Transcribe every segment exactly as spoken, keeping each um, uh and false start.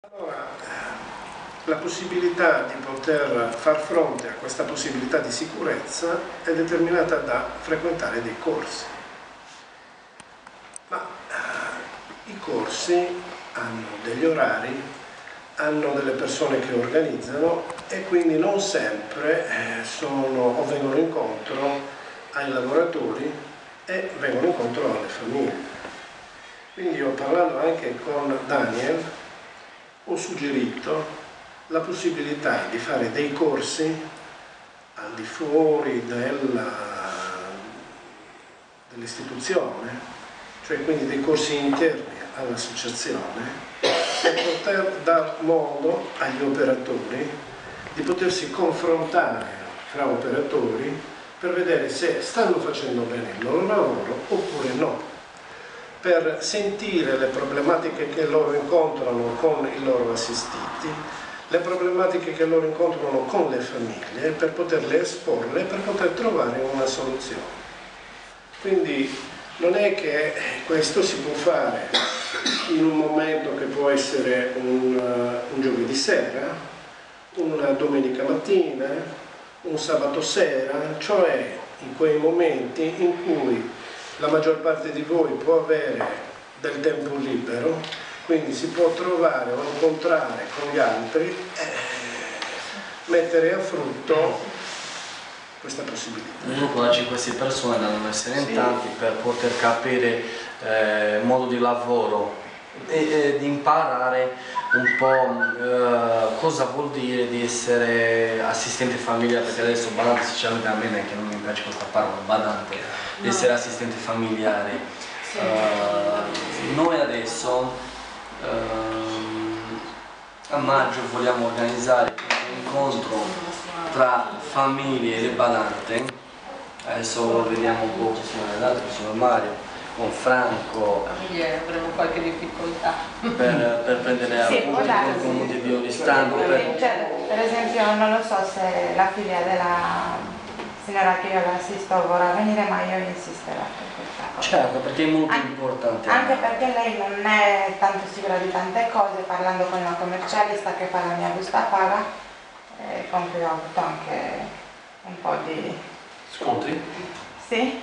Allora, la possibilità di poter far fronte a questa possibilità di sicurezza è determinata da frequentare dei corsi. Ma eh, i corsi hanno degli orari, hanno delle persone che organizzano e quindi non sempre eh, sono o vengono incontro ai lavoratori e vengono incontro alle famiglie. Quindi io, parlando anche con Daniel, ho suggerito la possibilità di fare dei corsi al di fuori dell'istituzione, cioè quindi dei corsi interni all'associazione, per poter dar modo agli operatori di potersi confrontare fra operatori per vedere se stanno facendo bene il loro lavoro oppure no, per sentire le problematiche che loro incontrano con i loro assistiti, le problematiche che loro incontrano con le famiglie, per poterle esporle, per poter trovare una soluzione. Quindi non è che questo si può fare in un momento che può essere un, un giovedì sera, una domenica mattina, un sabato sera, cioè in quei momenti in cui la maggior parte di voi può avere del tempo libero, quindi si può trovare o incontrare con gli altri e mettere a frutto questa possibilità. Un gruppo da cinque sei persone devono essere in Sì. tanti per poter capire eh, il modo di lavoro e, e di imparare un po' eh, cosa vuol dire di essere assistente familiare, perché adesso badante sinceramente a me neanche non mi piace questa parola, badante, di essere assistente familiare. Sì. Uh, noi adesso uh, a maggio vogliamo organizzare un incontro tra famiglie e le badante. Adesso vediamo un po' chi sono le altre, chi sono Mario, con Franco, Famiglie avremo qualche difficoltà. per, per prendere Sì, appunto darsi. con Montevideo di Stando. Per... Cioè, per esempio non lo so se la figlia della signora che io la assisto vorrà venire, ma io insisterò per questa cosa. Certo, perché è molto An importante. Anche perché lei non è tanto sicura di tante cose, parlando con una commercialista che fa la mia busta paga, eh, con cui ho avuto anche un po' di... Scontri? Sì.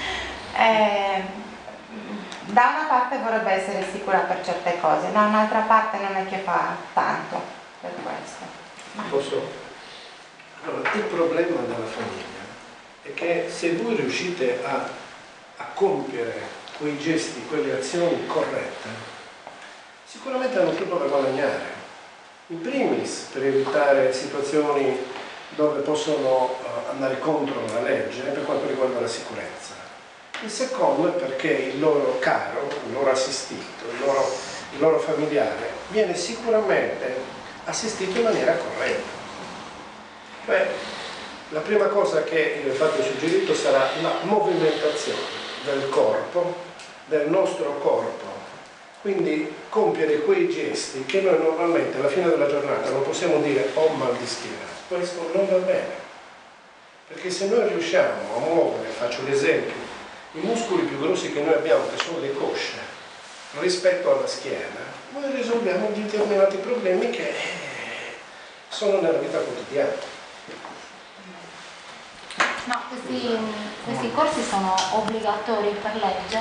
Eh, da una parte vorrebbe essere sicura per certe cose, da un'altra parte non è che fa tanto per questo. Ma... Posso? Allora, il problema della famiglia è che se voi riuscite a, a compiere quei gesti, quelle azioni corrette, sicuramente hanno tutto da guadagnare. In primis per evitare situazioni dove possono uh, andare contro la legge per quanto riguarda la sicurezza. Il secondo è perché il loro caro, il loro assistito, il loro, il loro familiare viene sicuramente assistito in maniera corretta. Cioè, la prima cosa che io infatti ho suggerito sarà la movimentazione del corpo, del nostro corpo. Quindi compiere quei gesti che noi normalmente alla fine della giornata non possiamo dire ho mal di schiena. Questo non va bene. Perché se noi riusciamo a muovere, faccio l'esempio, i muscoli più grossi che noi abbiamo, che sono le cosce, rispetto alla schiena, noi risolviamo determinati problemi che sono nella vita quotidiana. No, questi, questi corsi sono obbligatori per legge.